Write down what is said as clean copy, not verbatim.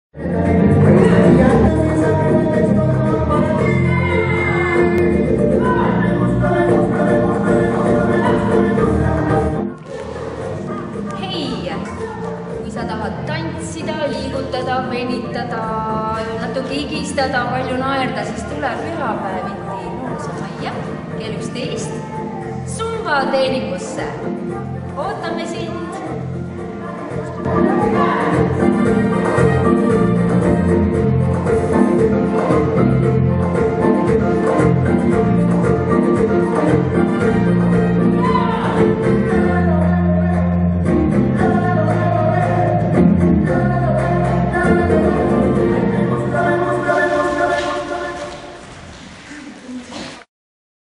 Hei, kui sa tahad tantsida, liigutada, venitada, natuke higistada, palju naerda, siis tule pühapäeviti noorsoomaja kell 11 Zumba treeningusse. Ootan